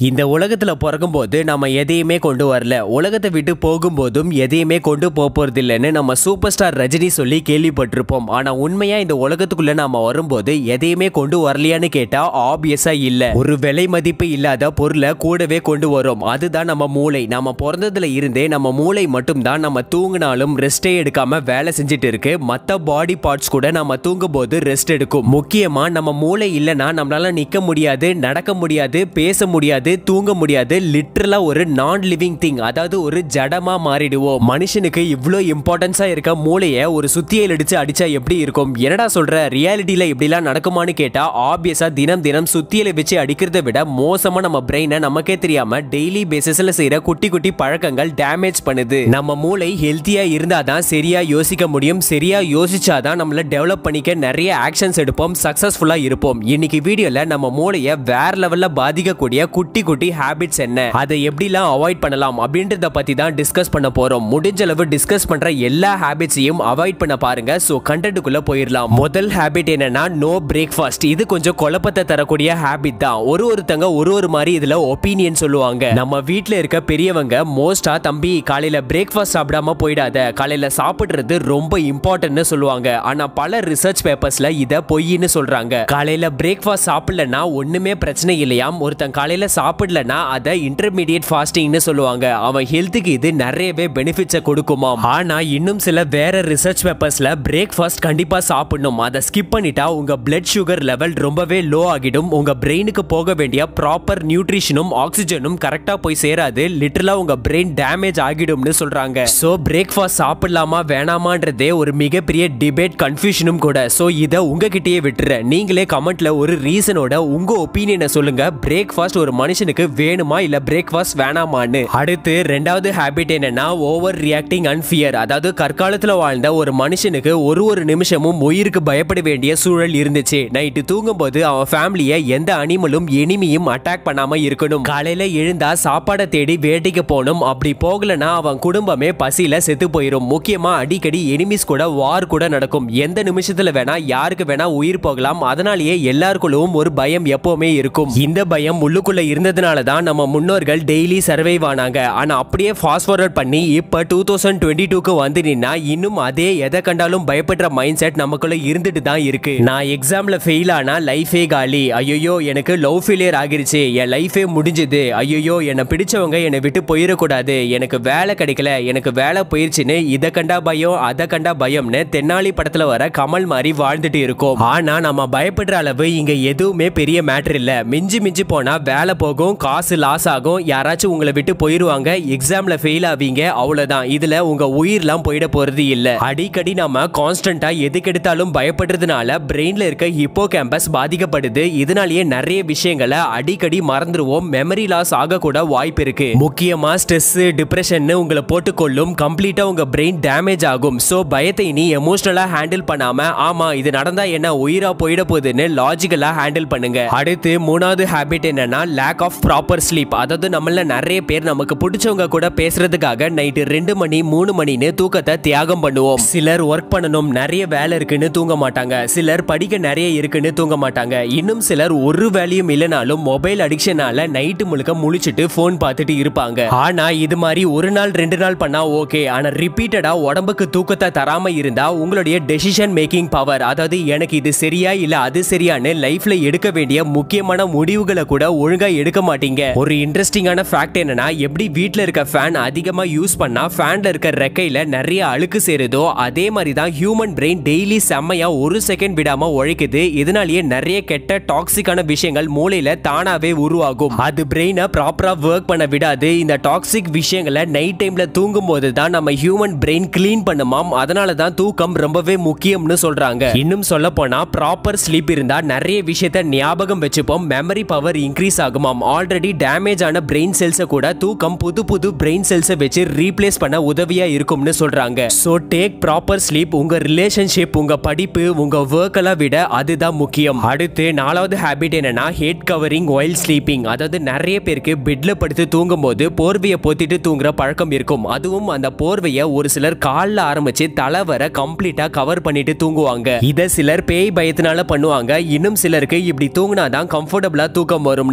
இந்த உலகத்துல பிறக்கும்போது நம்ம எதையுமே கொண்டு வரல, உலகத்தை விட்டு போகும்போதும் எதையுமே கொண்டு போறது இல்லைன்னு நம்ம சூப்பர் ஸ்டார் ரஜினி சொல்லி கேள்விப்பட்டிருப்போம். ஆனா உண்மையா இந்த உலகத்துக்குள்ள நாம வரும்போது எதையுமே கொண்டு வரலையான்னு கேட்டா ஆப்வியஸா இல்ல. ஒரு விலை மதிப்பு இல்லாத பொருளை கூடவே கொண்டு வரும். அதுதான் நம்ம மூளை. நம்ம பிறந்ததுல இருந்தே நம்ம மூளை மட்டும் தான் நம்ம தூங்கினாலும் ரெஸ்டே எடுக்காம வேலை செஞ்சுட்டு இருக்கு. மத்த பாடி பார்ட்ஸ் கூட நம்ம தூங்கும் போது ரெஸ்ட் எடுக்கும். முக்கியமா நம்ம மூளை இல்லைன்னா நம்மளால நிக்க முடியாது, நடக்க முடியாது, பேச முடியாது, தூங்க முடியாது. லிட்டரலா ஒரு நான் லிவிங் திங், அதாவது ஒரு ஜடமா மாறிடுவோம். மனுஷனுக்கு இவ்ளோ இம்பார்ட்டன்ஸா இருக்க மூளையை ஒரு சுத்தியல் அடிச்சா எப்படி இருக்கும்? என்னடா சொல்ற, ரியாலிட்டியில இப்படிலாம் நடக்குமான்னு கேட்டா ஆப்வியஸா தினம் தினம் சுத்தியலை வச்சு அடிக்கிறத விட மோசமா நம்ம பிரெயினை நமக்கே தெரியாம டெய்லி பேசிஸ்ல செய்யற குட்டி குட்டி பழக்கங்கள் டேமேஜ் பண்ணுது. நம்ம மூளை ஹெல்த்தியா இருந்தாதான் சரியா யோசிக்க முடியும். சரியா யோசிச்சாதான் நம்மள டெவலப் பண்ணிக்க நிறைய ஆக்ஷன்ஸ் எடுப்போம், சக்சஸ்ஃபுல்லா இருப்போம். இன்னைக்கு வீடியோல நம்ம மூளையை வேற லெவல்ல பாதிக்கக்கூடிய குட்டி குட்டி ஹாபிட்ஸ் என்ன, அதை எப்படிலாம் அவாய்ட் பண்ணலாம் அப்படின்றத பத்தி தான் டிஸ்கஸ் பண்ண போறோம். முடிஞ்ச அளவு டிஸ்கஸ் பண்ற எல்லா ஹாபிட்ஸையும் அவாய்ட் பண்ண பாருங்க. சோ கண்டென்ட்குள்ள போயிடலாம். முதல் ஹாபிட் என்னன்னா நோ பிரேக்ஃபாஸ்ட். இது கொஞ்சம் குழப்பத்தை தரக்கூடிய ஹாபிட் தான். ஒருத்தங்க ஒரு மாதிரி இதுல ஒப்பீனியன் சொல்லுவாங்க. நம்ம வீட்ல இருக்க பெரியவங்க மோஸ்டா தம்பி காலையில பிரேக்ஃபாஸ்ட் சாப்பிடாம போயிடாத, காலையில சாப்பிடுறது ரொம்ப இம்பார்ட்டன்ட்னு சொல்லுவாங்க. ஆனா பல ரிசர்ச் பேப்பர்ஸ்ல இத பொய்ன்னு சொல்றாங்க. காலையில பிரேக்ஃபாஸ்ட் சாப்பிடலனா ஒண்ணுமே பிரச்சனை இல்லையாம். ஒருத்தன் காலையில சாப்பிடலனா அத இன்டர்மீடியேட் ஃபாஸ்டிங்னு சொல்லுவாங்க. அவன் ஹெல்த்துக்கு இது நிறையவே பெனிஃபிட்ஸை கொடுக்குமாம். ஆனா இன்னும் சில வேற ரிசர்ச் பேப்பர்ஸ்ல பிரேக்ஃபாஸ்ட் கண்டிப்பா சாப்பிடணும், அதை ஸ்கிப் பண்ணிட்டா உங்க பிளட் சுகர் லெவல் ரொம்பவே லோ ஆகிடும். உங்க பிரெயினுக்கு போக வேண்டிய ப்ராப்பர் நியூட்ரிஷனும் ஆக்சிஜனும் கரெக்டா போய் சேராது. லிட்டரலா உங்க பிரெயின் டேமேஜ் ஆகிடும்னு சொல்றாங்க. சோ பிரேக்ஃபாஸ்ட் சாப்பிடலாமா வேணாமான்றதே ஒரு மிகப்பெரிய டிபேட், கன்ஃபியூஷனும் கூட. சோ இத உங்ககிட்டயே விட்டுறேன். நீங்களே கமெண்ட்ல ஒரு ரீசனோட உங்க ஒப்பீனியனை சொல்லுங்க. பிரேக்ஃபாஸ்ட் ஒரு மனுஷனுக்கு வேணுமா இல்ல பிரேக்ஃபாஸ்ட் வேணாமான்னு. அடுத்து ரெண்டாவது ஹாபிட் என்னன்னா ஓவர் ரியாக்டிங் அண்ட் ஃபியர். அதாவது கற்காலத்துல வாழ்ந்த ஒரு மனுஷனுக்கு ஒரு நிமிஷமும் உயிருக்கு பயப்பட வேண்டிய சூழல் இருந்துச்சு. நைட்டு தூங்கும் போது அவன் ஃபேமிலியை எந்த அனிமலும் எனிமியும் அட்டாக் பண்ணாம இருக்கணும். காலையில எழுந்தா சாப்பாடை தேடி வேட்டைக்கு போகணும். அப்படி போகலனா அவன் குடும்பமே பசியில செத்து போயிடும். முக்கியமா அடிக்கடி எனிமிஸ் கூட வார் கூட நடக்கும். எந்த நிமிஷத்துல வேணா யாருக்கு வேணா உயிர் போகலாம். அதனாலேயே எல்லாருக்குள்ளவும் ஒரு பயம் எப்பவுமே இருக்கும். இந்த பயம் உள்ளுக்குள்ள இருந்ததுனால தான் நம்ம முன்னோர்கள் டெய்லி சர்வைவ் ஆனாங்க. ஆனா அப்படியே ஃபாஸ்ட் ஃபார்வர்ட் பண்ணி இப்ப 2022க்கு வந்து நின்னா இன்னும் அதே எதை கண்டாலும் பயப்படுற மைண்ட் செட் நமக்குள்ள இருந்துட்டு தான் இருக்கு. நான் எக்ஸாம்ல ஃபெயில் ஆனா லைஃபே காலி, ஐயோ எனக்கு லவ் ஃபெயிலியர் ஆகிருச்சு, என் லைஃபே முடிஞ்சது, ஐயோ என்னை பிடிச்சவங்க என்னை விட்டு போயிடக்கூடாது, எனக்கு வேலை கிடைக்கல, எனக்கு வேலை போயிருச்சுன்னு இதை கண்டா பயம் அதை கண்டா பயம்னு தென்னாலி படத்துல வர கமல் மாதிரி வாழ்ந்துட்டு இருக்கோம். ஆனா நம்ம பயப்படுற அளவு இங்க எதுவுமே பெரிய மேட்டர் இல்ல. மிஞ்சி போனா வேலை போகும், காசு லாஸ் ஆகும், யாராச்சும் உங்களை விட்டு போயிருவாங்க, எக்ஸாம்ல ஃபெயில் ஆவீங்க, அவ்வளவுதான். இதுல உங்க உயிர்லாம் போயிட போறது இல்ல. அடிக்கடி நம்ம கான்ஸ்டன்டா எதுக்கு எடுத்தாலும் பயப்படுறதுனால பிரெயின்ல இருக்க ஹிப்போ கேம்பஸ் பாதிக்கப்படுது. இதனாலேயே நிறைய விஷயங்களை அடிக்கடி மறந்துடுவோம். மெமரி லாஸ் ஆக கூட வாய்ப்பு இருக்கு. முக்கியமா ஸ்ட்ரெஸ், டிப்ரெஷன் உங்களை போட்டுக்கொள்ளும். கம்ப்ளீட்டா உங்க பிரெயின் டேமேஜ் ஆகும். சோ பயத்தை நீ எமோஷனலா ஹேண்டில் பண்ணாம ஆமா இது நடந்தா என்ன உயிரா போயிட போகுதுன்னு லாஜிக்கலா ஹேண்டில் பண்ணுங்க. அடுத்து மூணாவது ஹாபிட் என்னன்னா லேக் ஆஃப் ப்ராப்பர் ஸ்லீப். அதாவது நம்மள நிறைய பேர் நமக்கு பிடிச்சவங்க கூட பேசுறதுக்காக நைட்டு 2 மணி 3 மணின்னு தூக்கத்தை தியாகம் பண்ணுவோம். சிலர் ஒர்க் பண்ணணும், நிறைய வேலை இருக்குன்னு தூங்க மாட்டாங்க. சிலர் படிக்க நிறைய இருக்குன்னு தூங்க மாட்டாங்க. இன்னும் சிலர் ஒரு வேலையும் இல்லைனாலும் மொபைல் அடிக்ஷனால நைட்டு முழுக்க முழிச்சிட்டு போன் பார்த்துட்டு இருப்பாங்க. ஆனா இது மாதிரி ஒரு நாள் 2 நாள் பண்ணா ஓகே. ஆனா ரிப்பீட்டடா உடம்புக்கு தூக்கத்தை தராம இருந்தா உங்களுடைய டெசிஷன் மேக்கிங் பவர், அதாவது எனக்கு இது சரியா இல்ல அது சரியான்னு லைஃப்ல எடுக்க வேண்டிய முக்கியமான முடிவுகளை கூட ஒழுங்கா எடுக்க மாட்டீங்க. ஒரு இன்ட்ரெஸ்டிங்கான ஃபேக்ட் என்னன்னா எப்படி வீட்ல இருக்க ஃபேன் அதிகமா யூஸ் பண்ணா ஃபேன்ல இருக்க ரெக்கையில நிறைய அழுக்கு சேருதோ அதே மாதிரி தான் ஹியூமன் பிரெயின் டெய்லி செம்மையா ஒரு செகண்ட் விடாம உழைக்குது. இதனாலேயே நிறைய கெட்ட டாக்ஸிக்கான விஷயங்கள் மூளையில தானாவே உருவாகும். அது பிரெயினை ப்ராப்பரா ஒர்க் பண்ண விடாது. இந்த டாக்ஸிக் விஷயங்களை நைட் டைம்ல தூங்கும் போது தான் நம்ம ஹியூமன் பிரெயின் கிளீன் பண்ணுமாம். அதனால தான் தூக்கம் ரொம்பவே முக்கியம்னு சொல்றாங்க. இன்னும் சொல்ல போனா ப்ராப்பர் ஸ்லீப் இருந்தா நிறைய விஷயத்தை ஞாபகம் வச்சுப்போம். மெமரி பவர் இன்க்ரீஸ் ஆகுமாம். ஆல்ரெடி டேமேஜ் ஆன பிரெயின் செல்ஸை கூட தூக்கம் புது பிரெயின் செல்ஸை வச்சு ரீப்ளேஸ் பண்ண உதவியா இருக்கும்னு சொல்றாங்க. So take proper sleep. உங்க ரிலேஷன்ஷிப், உங்க படிப்பு, உங்க ஒர்க் எல்லாம் விட அதுதான் முக்கியம். அடுத்து நாலாவது ஹாபிட் என்னன்னா ஹெட் கவரிங் வைல் ஸ்லீப்பிங். அதாவது நிறைய பேருக்கு பெட்ல படுத்து தூங்கும் போது போர்வையை போத்திட்டு தூங்குற பழக்கம் இருக்கும். அதுவும் அந்த போர்வையை ஒரு சிலர் கால்ல ஆரம்பிச்சு தலை வர கம்ப்ளீட்டா கவர் பண்ணிட்டு தூங்குவாங்க. இத சிலர் பேய் பயத்தினால பண்ணுவாங்க. இன்னும் சிலருக்கு இப்படி தூங்கினாதான் கம்ஃபர்டபிளா தூக்கம் வரும்னு சொல்லுவாங்க.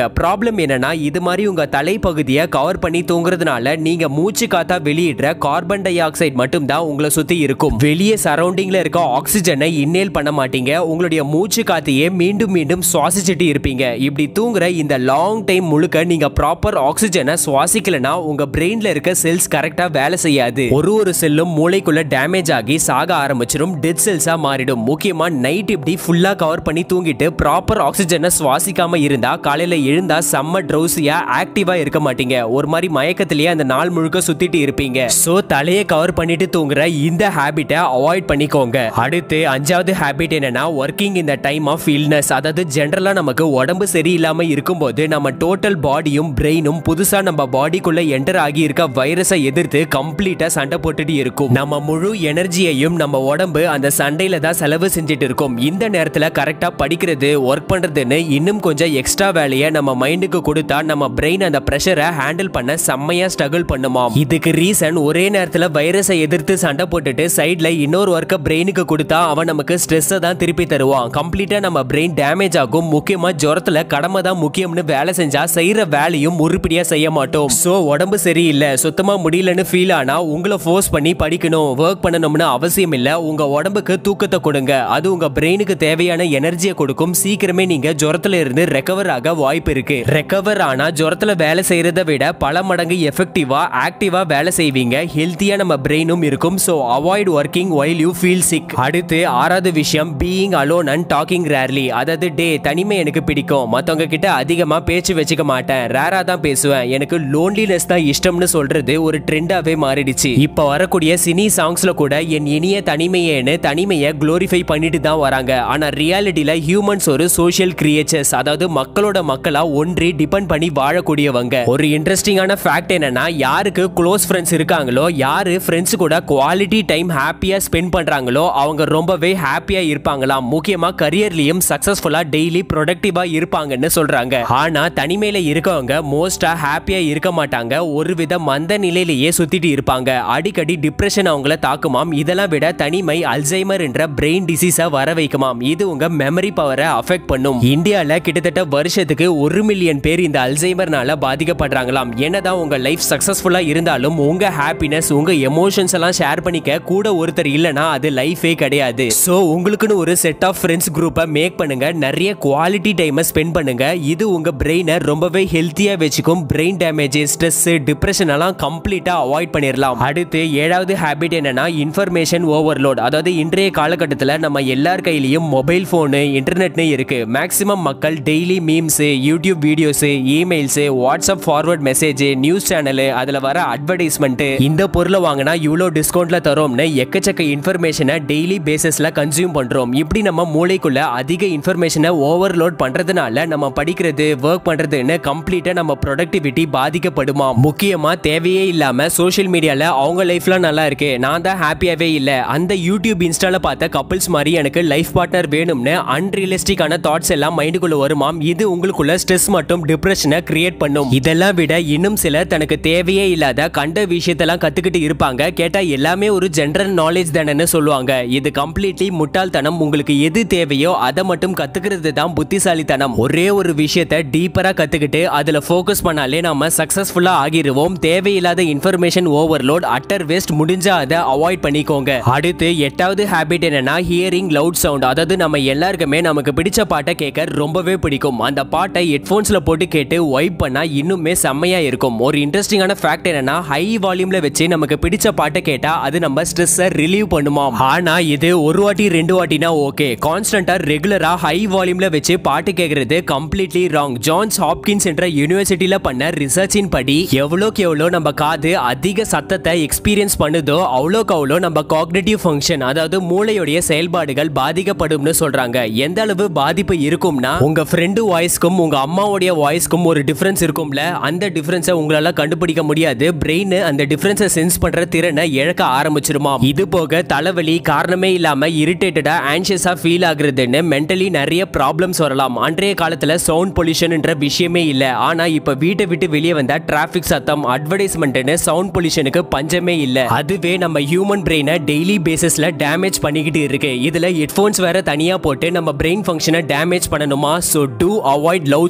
தூங்குவாங்க. ப்ராப்ளம் என்னன்னா இது மாதிரி உங்க தலைப்பகுதியை கவர் பண்ணி தூங்குறதுனால நீங்க மூச்சு காத்தா வெளியிடுற கார்பன் டை ஆக்சைடு மட்டும் தான் உங்களை சுத்தி இருக்கும். வெளியே சரௌண்டிங்ல இருக்க ஆக்சிஜனை இன்னேல் பண்ண மாட்டீங்க. உங்களுடைய மூச்சு காத்தையே மீண்டும் மீண்டும் சுவாசிச்சுட்டு இருப்பீங்க. இப்படி தூங்குற இந்த லாங் டைம் முழுக்க நீங்க ப்ராப்பர் ஆக்சிஜனை சுவாசிக்கலனா உங்க பிரெயின்ல இருக்க செல்ஸ் கரெக்டா வேலை செய்யாது. ஒரு செல்லும் மூளைக்குள்ள டேமேஜ் ஆகி சாக ஆரம்பிச்சிடும். டெட் செல்ஸா மாறிடும். முக்கியமா நைட் இப்படி ஃபுல்லா கவர் பண்ணி தூங்கிட்டு ப்ராப்பர் ஆக்சிஜனை சுவாசிக்காம இருந்தா காலையில எழுந்தா செம்ம ட்ரௌசியா ஆக்டிவா இருக்க மாட்டீங்க. ஒரு மாதிரி மயக்கத்திலேயே அந்த நாள் முழுக்க சுத்திட்டு இருப்பீங்க. சோ தலையை கவர் பண்ணிட்டு தூங்குற இந்த ஹாபிட்டை அவாய்ட் பண்ணிக்கோங்க. அடுத்து 5வது ஹாபிட் என்னன்னா working in the time of illness. அதாவது ஜெனரலா நமக்கு உடம்பு சரியில்லாம இருக்கும்போது நம்ம டோட்டல் பாடியும் பிரெயினும் புதுசா நம்ம பாடிக்குள்ள என்டர் ஆகி இருக்க வைரஸை எதிர்த்து கம்ப்ளீட்டா சண்டை போட்டுட்டு இருக்கும். நம்ம முழு எனர்ஜியையும் நம்ம உடம்பு அந்த சண்டையில தான் செலவு செஞ்சுட்டு இருக்கும். இந்த நேரத்துல கரெக்டா படிக்கிறது ஒர்க் பண்றதுன்னு இன்னும் கொஞ்சம் எக்ஸ்ட்ரா வேலையை நம்ம மைண்டுக்கு கொடுத்தா நம்ம பிரெயின் அந்த பிரஷரை ஹேண்டில் பண்ண செம்மையா ஸ்ட்ரகிள் பண்ணுமாம். இதுக்கு ரீசன் ஒரே நேரத்துல வைரஸை எதிர்த்து சண்டை போட்டுட்டு சைட்ல இன்னொரு ஒர்க்க பிரெயினுக்கு கொடுத்தா அவன் நமக்கு ஸ்ட்ரெஸ்ஸை தான் திருப்பி தருவான். கம்ப்ளீட்டா நம்ம பிரெயின் டேமேஜ் ஆகும். முக்கியமா ஜுரத்துல கடமை தான் முக்கியம்னு வேலை செஞ்சா செய்யற வேலையும் உருப்படியா செய்ய மாட்டோம். சோ உடம்பு சரியில்லை சுத்தமா முடியலன்னு ஃபீல் ஆனா உங்களை ஃபோர்ஸ் பண்ணி படிக்கணும் ஒர்க் பண்ணணும்னு அவசியம் இல்ல. உங்க உடம்புக்கு தூக்கத்தை கொடுங்க. அது உங்க பிரெயினுக்கு தேவையான எனர்ஜியை கொடுக்கும். சீக்கிரமே நீங்க ஜுரத்துல இருந்து ரெக்கவர் ஆக வாய்ப்பு இருக்கு. ரெக்கவர் ஆனா ஜுரத்துல வேலை செய்யறதை விட பல மடங்கு எஃபெக்டிவா ஆக்டிவா வேலை செய்வீங்க. ஹெல்த்தியா நம்ம பிரெயினும் இருக்கும். So avoid working while you feel sick. அடுத்து 6வது விஷயம் being alone and talking rarely. அதாவது தனிமை எனக்கு பிடிக்கும். மத்தவங்க கிட்ட அதிகமா பேச்சு வச்சுக்க மாட்டேன். ரேரா தான் பேசுவேன். எனக்கு லோன்லினஸ் தான் இஷ்டம்னு சொல்றது ஒரு ட்ரெண்டாவே மாறிடுச்சு. இப்ப வரக்கூடிய சினி சாங்ஸ்ல கூட என் இனிய தனிமையேன்னு தனிமையை குளோரிஃபை பண்ணிட்டு தான் வராங்க. ஆனா ரியாலிட்டியில ஹியூமன்ஸ் ஒரு சோஷியல் கிரியேச்சர்ஸ். அதாவது மக்களோட மக்களா ஒன்றி டிபெண்ட் பண்ணி வாழக்கூடியவங்க. ஒரு இன்ட்ரெஸ்டிங்கான ஃபேக்ட் என்னன்னா யாருக்கு க்ளோஸ் ஃப்ரெண்ட்ஸ் இருக்காங்களோ யாரு ஃப்ரெண்ட்ஸ் கூட குவாலிட்டி டைம் ஹாப்பியா ஸ்பெண்ட் பண்றாங்களோ அவங்க ரொம்பவே ஹாப்பியா இருப்பாங்களாம். முக்கியமா கரியர்லயும் சக்சஸ்ஃபுல்லா டெய்லி ப்ரொடக்டிவா இருப்பாங்கன்னு சொல்றாங்க. ஆனா தனிமையில இருக்கவங்க மோஸ்டா ஹாப்பியா இருக்க மாட்டாங்க. ஒருவித மந்த நிலையிலேயே சுத்திட்டு இருப்பாங்க. அடிக்கடி டிப்ரெஷன் அவங்கள தாக்குமாம். இதெல்லாம் விட தனிமை அல்சைமர் என்ற பிரெயின் டிசீஸை வர வைக்குமாம். இது உங்க மெமரி பவரை அஃபெக்ட் பண்ணும். இந்தியால கிட்டத்தட்ட வருஷத்துக்கு 1 மில்லியன் பேர் இந்த அல்சைமர்னால பாதிக்கப்படுறாங்களாம். என்னதான் உங்க லைஃப் சக்சஸ்ஃபுல்லா இருந்தாலும் உங்க ஹாப்பினஸ் உங்க எமோஷன்ஸ் எல்லாம் ஷேர் பண்ணிக்க கூட ஒருத்தர் இல்லனா அது லைஃபே கிடையாது. சோ உங்களுக்குன்னு ஒரு செட் ஆஃப் ஃப்ரெண்ட்ஸ் குரூப்பை மேக் பண்ணுங்க. நிறைய குவாலிட்டி டைமை ஸ்பெண்ட் பண்ணுங்க. இது உங்க பிரெயினை ரொம்பவே ஹெல்த்தியா வச்சுக்கும். பிரெயின் டேமேஜ் ஸ்ட்ரெஸ் டிப்ரெஷன் எல்லாம் கம்ப்ளீட்டா அவாய்ட் பண்ணிடலாம். அடுத்து 7வது ஹாபிட் என்னன்னா இன்ஃபர்மேஷன் ஓவர்லோட். அதாவது இன்றைய காலகட்டத்தில் நம்ம எல்லார் கையிலையும் மொபைல் போனு இன்டர்நெட்னு இருக்கு. மேக்ஸிமம் மக்கள் daily memes YouTube videos emails WhatsApp forward message news channel அதுல வர அட்வர்டைஸ்மெண்ட் இந்த பொருளை வாங்கினா இவ்வளோ டிஸ்கவுண்ட்ல தரோம்னு எக்கச்சக்க இன்ஃபர்மேஷனை டெய்லி பேசிஸ்ல கன்சியூம் பண்றோம். இப்படி நம்ம மூளைக்குள்ள அதிக இன்ஃபர்மேஷனை ஓவர்லோட் பண்றதுனால நம்ம படிக்கிறது ஒர்க் பண்றதுன்னு கம்ப்ளீட்டா நம்ம ப்ரொடக்டிவிட்டி பாதிக்கப்படுமா. முக்கியமா தேவையே இல்லாம சோஷியல் மீடியால அவங்க லைஃப்ல நல்லா இருக்கு நான் தான் ஹாப்பியாவே இல்ல அந்த யூடியூப் இன்ஸ்டால பார்த்த கப்பிள்ஸ் மாதிரி எனக்கு லைஃப் பார்ட்னர் வேணும்னு அன்ரியலிஸ்டிக்கான தாட்ஸ் எல்லாம் மைண்டுக்குள்ள வருமாம். இது உங்களுக்குள்ள ஸ்ட்ரெஸ் மற்றும் டிப்ரெஷனை கிரியேட் பண்ணும். இதெல்லாம் விட இன்னும் சிலர் தனக்கு தேவையே இல்லாத கண்ட விஷயத்தெல்லாம் கத்துக்கிட்டு இருப்பாங்க. கேட்டா எல்லாமே ஒரு ஜெனரல் நாலேஜ் தானேன்னு சொல்லுவாங்க. இது கம்ப்ளீட்லி முட்டாள்தனம். உங்களுக்கு எது தேவையோ அதை மட்டும் கத்துக்கிறது தான் புத்திசாலித்தனம். ஒரே ஒரு விஷயத்தை டீப்பரா கத்துக்கிட்டு அதுல ஃபோக்கஸ் பண்ணாலே நாம சக்சஸ்ஃபுல்லா ஆகிருவோம். தேவையில்லாத இன்ஃபர்மேஷன் ஓவர்லோட் அட்டர் வேஸ்ட் முடிஞ்சா அதை அவாய்ட் பண்ணிக்கோங்க. அடுத்து 8வது ஹாபிட் என்னன்னா ஹியரிங் லவுட் சவுண்ட். அதாவது நம்ம எல்லாருக்குமே நமக்கு பிடிச்ச பாட்டை கேட்க ரொம்பவே பிடிக்கும். அந்த பாட்டை ஹெட்போன்ஸ்ல போட்டு கேட்டு வைப் பண்ணா இன்னுமே செம்மையா இருக்கும். ஒரு இன்ட்ரெஸ்டிங்கான ஃபேக்ட் என்னன்னா ஹை வால்யூம்ல வச்சு நமக்கு பிடிச்ச பாட்டை கேட்டா அது நம்ம ஸ்ட்ரெஸ்ஸை ரிலீவ் பண்ணுமாம். ஆனா இது ஒரு வாட்டி 2 வாட்டினா ஓகே. கான்ஸ்டன்டா ரெகுலரா ஹை வால்யூம்ல வச்சு பாட்டு கேட்கறது கம்ப்ளீட்லி ராங். ஜான்ஸ் ஹாப்கின்ஸ் என்ற யூனிவர்சிட்டியில பண்ண ரிசர்ச்சின் படி எவ்வளோக்கு எவ்வளோ நம்ம காது அதிக சத்தத்தை எக்ஸ்பீரியன்ஸ் பண்ணுதோ அவ்வளோக்கு அவ்வளோ நம்ம காக்னிட்டிவ் ஃபங்க்ஷன் அதாவது மூளையுடைய செயல்பாடுகள் பாதிக்கப்படும்னு சொல்றாங்க. எந்த அளவு பாதிப்பு இருக்கும்னா உங்க ஃப்ரெண்டு வாய்ஸ்க்கும் உங்க அம்மாவுடைய வாய்ஸ்க்கும் ஒரு டிஃபரன்ஸ் இருக்கும்ல அந்த டிஃபரன்ஸை உங்களால கண்டுபிடிக்க முடியாது. பிரெயின் அந்த டிஃபரன்ஸை சென்ஸ் பண்ற திறனை இழக்க ஆரம்பிச்சிருமா. இது போக தலைவலி காரணமே இல்லாம இரிட்டேட்டடா ஆன்ஷியஸா ஃபீல் ஆகுறதுன்னு மென்டலி நிறைய ப்ராப்ளம்ஸ் வரலாம். அன்றைய காலத்துல சவுண்ட் பொல்யூஷன் என்ற விஷயமே இல்ல. ஆனா இப்ப வீட்டை விட்டு வெளியே வந்தா டிராபிக் சத்தம் அட்வர்டைஸ்மெண்ட்னு சவுண்ட் பொல்யூஷனுக்கு பஞ்சமே இல்ல. அதுவே நம்ம ஹியூமன் பிரெயினை டெய்லி பேசிஸ்ல டேமேஜ் பண்ணிக்கிட்டு இருக்கு. இதுல ஹெட்போன்ஸ் வேற தனியா போட்டு நம்ம பிரெயின் ஃபங்க்ஷனை டேமேஜ் பண்ணணுமா. So to avoid loud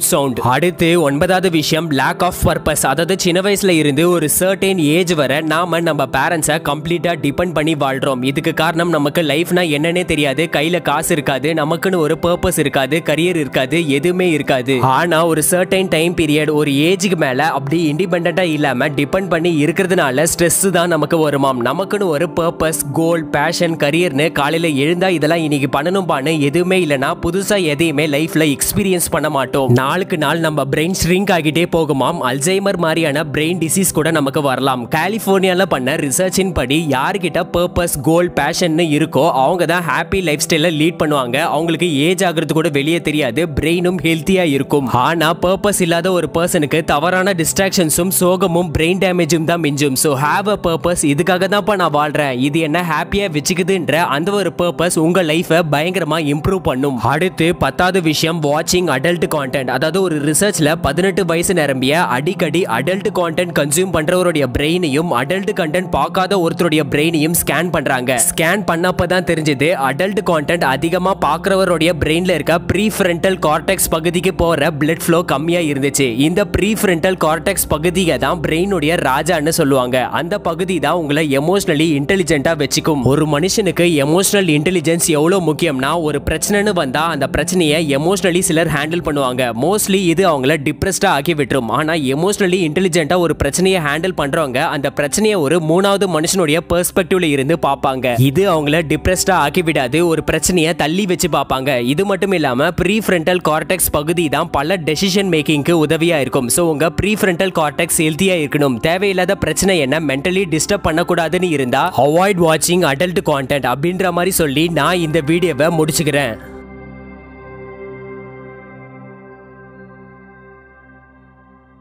smooth sound. அடுத்து 9வது விஷயம் லேக் ஆஃப் பர்பஸ். அதாவது சின்ன வயசுல இருந்து ஒரு சர்டைன் ஏஜ் வரை நாம நம்ம பேரண்ட்ஸை கம்ப்ளீட்டா டிபெண்ட் பண்ணி வாழ்றோம். இதுக்கு காரணம் நமக்கு லைஃப்னா என்னன்னே தெரியாது, கையில காசு இருக்காது, நமக்குன்னு ஒரு பர்பஸ் இருக்காது, கரியர் இருக்காது, எதுவுமே இருக்காது. ஆனா ஒரு சர்டைன் டைம் பீரியட் ஒரு ஏஜுக்கு மேல அப்படி இண்டிபெண்டா இல்லாம டிபெண்ட் பண்ணி இருக்கிறதுனால ஸ்ட்ரெஸ் தான் நமக்கு வருமாம். நமக்குன்னு ஒரு பர்பஸ், கோல், பேஷன், கரியர்னு காலையில எழுந்தா இதெல்லாம் இன்னைக்கு பண்ணணும் பான்னு எதுவுமே இல்லைன்னா புதுசா எதையுமே லைஃப்ல எக்ஸ்பீரியன்ஸ் பண்ண மாட்டோம். நாளுக்கு நாள் நம்ம பிரெயின் ஷ்ரிங்க் ஆகிட்டே போகுமாம். அல்சைமர் மாதிரியான பிரெயின் டிசீஸ் கூட நமக்கு வரலாம். கலிபோர்னியால பண்ண ரிசர்ச்சின் படி யார்கிட்ட பர்பஸ், கோல், பேஷன் இருக்கோ அவங்க தான் ஹாப்பி லைஃப் ஸ்டைல லீட் பண்ணுவாங்க. அவங்களுக்கு ஏஜ் ஆகிறது கூட வெளியே தெரியாது, பிரெயினும் ஹெல்த்தியா இருக்கும். ஆனா பர்பஸ் இல்லாத ஒரு பர்சனுக்கு தவறான டிஸ்ட்ராக்ஷன்ஸும் சோகமும் பிரெயின் டேமேஜும் தான் மிஞ்சும். So have a purpose. இதுக்காக தான்ப்பா நான் வாழ்றேன், இது என்ன ஹாப்பியா வச்சுக்குதுன்ற அந்த ஒரு பர்பஸ் உங்க லைஃபை பயங்கரமா இம்ப்ரூவ் பண்ணும். அடுத்து 10வது விஷயம் வாட்சிங் அடல்ட் கான்டென்ட். அதாவது ஒரு ரிசர்ச்ல 18 வயசு நிரம்பிய அடிக்கடி அடல்ட் கான்டென்ட் கன்சியூம் பண்றவருடைய பிரெயினையும் அடல்ட் கண்டென்ட் பார்க்காத ஒருத்தருடைய பிரெயினையும் ஸ்கேன் பண்றாங்க. ஸ்கேன் பண்ணப்பதான் தெரிஞ்சது அடல்ட் கான்டென்ட் அதிகமா பார்க்கறவருடைய பிரெயின்ல இருக்க ப்ரீஃப்ரண்டல் கார்டெக்ஸ் பகுதிக்கு போற பிளட் ஃப்ளோ கம்மியா இருந்துச்சு. இந்த ப்ரீஃப்ரண்டல் கார்டெக்ஸ் பகுதியை தான் பிரெயினுடைய ராஜான்னு சொல்லுவாங்க. அந்த பகுதி தான் உங்களை எமோஷனலி இன்டெலிஜென்ட்டா வச்சுக்கும். ஒரு மனுஷனுக்கு எமோஷனல் இன்டெலிஜென்ஸ் எவ்வளவு முக்கியம்னா ஒரு பிரச்சனைன்னு வந்தா அந்த பிரச்சனையை எமோஷனலி சிலர் ஹேண்டில் பண்ணுவாங்க. மோஸ்ட்லி இது அவங்கள டிப்ரெஸ்டா ஆக்கி விட்டுரும். ஆனா எமோஷனலி இன்டெலிஜென்ட்டா ஒரு பிரச்சனையை ஹேண்டில் பண்றவங்க அந்த பிரச்சனையை ஒரு 3வது மனுஷனுடைய பெர்ஸ்பெக்டிவ்ல இருந்து பார்ப்பாங்க. இது அவங்கள டிப்ரெஸ்டா ஆக்கி விடாது, ஒரு பிரச்சனையை தள்ளி வச்சு பார்ப்பாங்க. இது மட்டும் இல்லாம ப்ரீஃப்ரண்டல் கார்டெக்ஸ் பகுதி தான் பல டெசிஷன் மேக்கிங்க்கு உதவியா இருக்கும். ஸோ உங்க ப்ரீஃப்ரண்டல் கார்டெக்ஸ் ஹெல்த்தியா இருக்கணும், தேவையில்லாத பிரச்சனை என்ன மென்டலி டிஸ்டர்ப் பண்ணக்கூடாதுன்னு இருந்தா அவாய்ட் வாட்சிங் அடல்ட் கான்டென்ட் அப்படின்ற மாதிரி சொல்லி நான் இந்த வீடியோவை முடிச்சுக்கிறேன்.